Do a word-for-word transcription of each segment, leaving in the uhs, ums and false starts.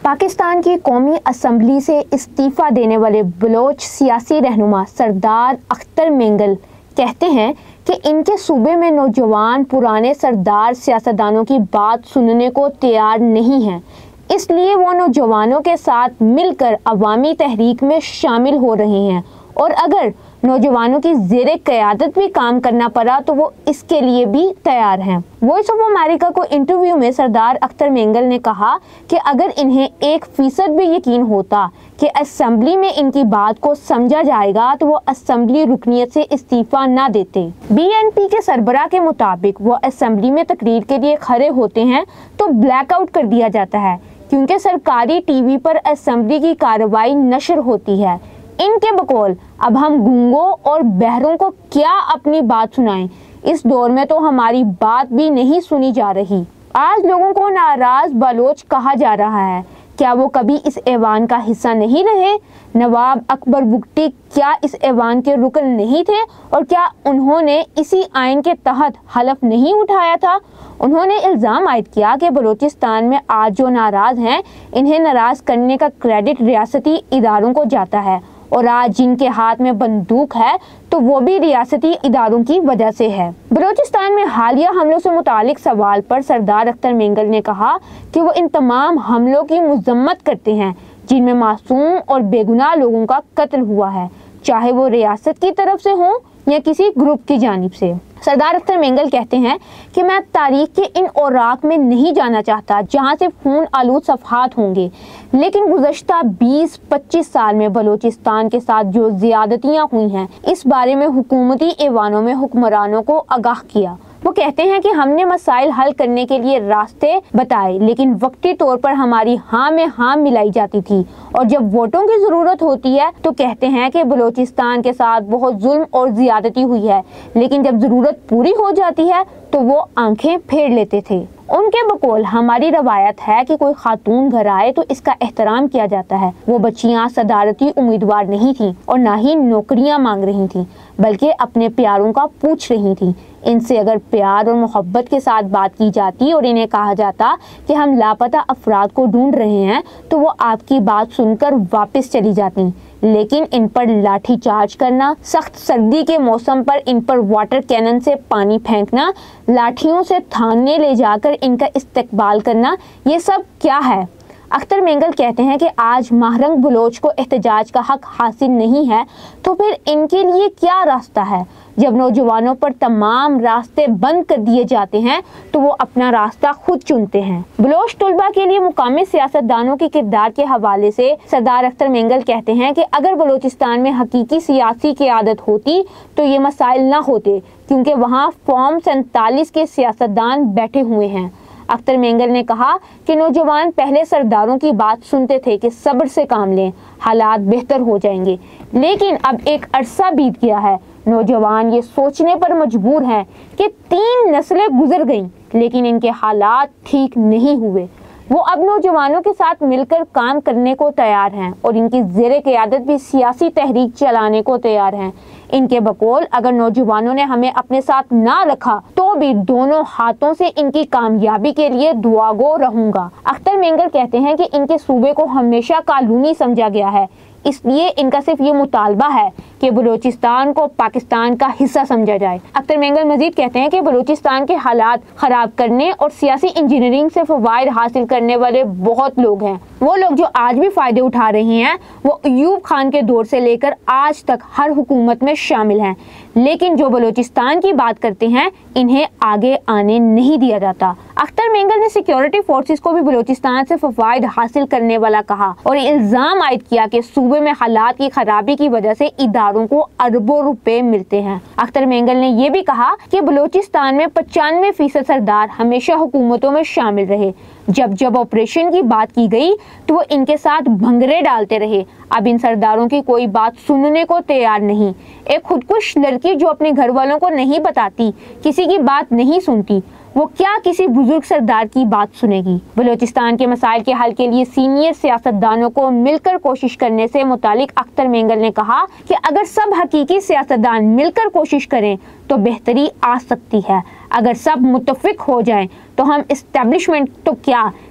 पाकिस्तान की कौमी असम्बली से इस्तीफ़ा देने वाले बलोच सियासी रहनुमा सरदार अख्तर मेंगल कहते हैं कि इनके सूबे में नौजवान पुराने सरदार सियासतदानों की बात सुनने को तैयार नहीं हैं, इसलिए वो नौजवानों के साथ मिलकर अवामी तहरीक में शामिल हो रहे हैं और अगर नौजवानों की ज़ेरे क़यादत भी काम करना पड़ा तो वो इसके लिए भी तैयार हैं। वॉइस ऑफ अमेरिका को इंटरव्यू में सरदार अख्तर मेंगल ने कहा कि अगर इन्हें एक फीसद भी यकीन होता कि असेंबली में इनकी बात को समझा जाएगा तो वो असेंबली रुकनीत से इस्तीफ़ा ना देते। बीएनपी के सरबराह के मुताबिक वो असेंबली में तकरीर के लिए खड़े होते हैं तो ब्लैकआउट कर दिया जाता है क्योंकि सरकारी टीवी पर असेंबली की कार्रवाई नशर होती है। इनके बकौल अब हम गूंगों और बहरों को क्या अपनी बात सुनाएं, इस दौर में तो हमारी बात भी नहीं सुनी जा रही। आज लोगों को नाराज बलोच कहा जा रहा है, क्या वो कभी इस ऐवान का हिस्सा नहीं रहे? नवाब अकबर बुगटी क्या इस ऐवान के रुकन नहीं थे और क्या उन्होंने इसी आइन के तहत हलफ नहीं उठाया था? उन्होंने इल्ज़ाम आयद किया कि बलूचिस्तान में आज जो नाराज़ हैं इन्हें नाराज़ करने का क्रेडिट रियासती इदारों को जाता है और आज जिनके हाथ में बंदूक है तो वो भी रियासती इदारों की वजह से है। बलूचिस्तान में हालिया हमलों से मुतालिक सवाल पर सरदार अख्तर मेंगल ने कहा कि वो इन तमाम हमलों की मजम्मत करते हैं जिनमें मासूम और बेगुनाह लोगों का कत्ल हुआ है, चाहे वो रियासत की तरफ से हो या किसी ग्रुप की जानिब से। सरदार अख्तर मेंगल कहते हैं कि मैं तारीख के इन औराक में नहीं जाना चाहता जहां से खून आलूद सफ़हात होंगे, लेकिन गुज़श्ता बीस पच्चीस साल में बलूचिस्तान के साथ जो ज़्यादतियां हुई हैं इस बारे में हुकूमती ऐवानों में हुक्मरानों को आगाह किया। वो कहते हैं कि हमने मसाइल हल करने के लिए रास्ते बताए लेकिन वक्ती तौर पर हमारी हाँ में हाँ मिलाई जाती थी और जब वोटों की ज़रूरत होती है तो कहते हैं कि बलूचिस्तान के साथ बहुत जुल्म और ज़्यादती हुई है, लेकिन जब ज़रूरत पूरी हो जाती है तो वो आंखें फेर लेते थे। उनके बकौल हमारी रवायत है कि कोई खातून घर आए तो इसका एहतराम किया जाता है। वो बच्चियां सदारती उम्मीदवार नहीं थी और ना ही नौकरियां मांग रही थी, बल्कि अपने प्यारों का पूछ रही थी। इनसे अगर प्यार और मोहब्बत के साथ बात की जाती और इन्हें कहा जाता कि हम लापता अफराद को ढूंढ रहे हैं तो वो आपकी बात सुनकर वापस चली जाती, लेकिन इन पर लाठी चार्ज करना, सख्त सर्दी के मौसम पर इन पर वाटर कैनन से पानी फेंकना, लाठियों से थाने ले जाकर इनका इस्तकबाल करना, ये सब क्या है? अख्तर मेंगल कहते हैं कि आज महरंग बलोच को एहतजाज का हक हासिल नहीं है तो फिर इनके लिए क्या रास्ता है? जब नौजवानों पर तमाम रास्ते बंद कर दिए जाते हैं तो वो अपना रास्ता खुद चुनते हैं। बलोच तलबा के लिए मुकामी सियासतदानों के किरदार के हवाले से सरदार अख्तर मेंगल कहते हैं कि अगर बलूचिस्तान में हकीकी सियासी क़यादत होती तो ये मसाइल ना होते, क्योंकि वहाँ फॉर्म सैंतालीस के सियासतदान बैठे हुए हैं। अख्तर मेंगल ने कहा कि नौजवान पहले सरदारों की बात सुनते थे कि सब्र से काम लें, हालात बेहतर हो जाएंगे, लेकिन अब एक अरसा बीत गया है, नौजवान ये सोचने पर मजबूर हैं कि तीन नस्लें गुजर गईं लेकिन इनके हालात ठीक नहीं हुए। वो अब नौजवानों के साथ मिलकर काम करने को तैयार हैं और इनकी ज़ेरे क़यादत भी सियासी तहरीक चलाने को तैयार हैं। इनके बकौल अगर नौजवानों ने हमें अपने साथ ना रखा तो भी दोनों हाथों से इनकी कामयाबी के लिए दुआगो रहूंगा। अख्तर मेंगल कहते हैं कि इनके सूबे को हमेशा कानूनी समझा गया है, इसलिए इनका सिर्फ ये मुतालबा है कि बलूचिस्तान को पाकिस्तान का हिस्सा समझा जाए। अख्तर मेंगल मजीद कहते हैं कि बलूचिस्तान के हालात ख़राब करने और सियासी इंजीनियरिंग से फ़वाइद हासिल करने वाले बहुत लोग हैं। वो लोग जो आज भी फ़ायदे उठा रहे हैं वो अयूब खान के दौर से लेकर आज तक हर हुकूमत में शामिल हैं, लेकिन जो बलूचिस्तान की बात करते हैं इन्हें आगे आने नहीं दिया जाता। अख्तर मेंगल ने सिक्योरिटी फोर्सेस को भी बलूचिस्तान से फ़वाइद हासिल करने वाला कहा और इल्ज़ाम आयद किया कि सूबे में हालात की खराबी की वजह से इदारों को अरबों रुपए मिलते हैं। अख्तर मेंगल ने यह भी कहा कि बलूचिस्तान में पचानवे फीसद सरदार हमेशा हुकूमतों में शामिल रहे, जब जब ऑपरेशन की बात की गई तो वो इनके साथ भंगरे डालते रहे। अब इन सरदारों की कोई बात सुनने को तैयार नहीं। एक खुदकुश लड़की जो अपने घर वालों को नहीं बताती, किसी की बात नहीं सुनती, वो क्या किसी बुजुर्ग सरदार की बात सुनेगी? बलूचिस्तान के मसाइल के हल के लिए सीनियर सियासतदानों को मिलकर कोशिश करने से मुतालिक अख्तर मेंगल ने कहा कि अगर सब हकीकी सियासतदान मिलकर कोशिश करें तो बेहतरी आ सकती है। अगर सब मुत्तफिक हो जाएं तो हम इस्टेब्लिशमेंट तो क्या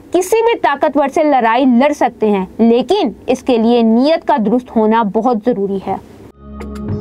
किसी भी ताकतवर से लड़ाई लड़ सकते हैं, लेकिन इसके लिए नीयत का दुरुस्त होना बहुत ज़रूरी है।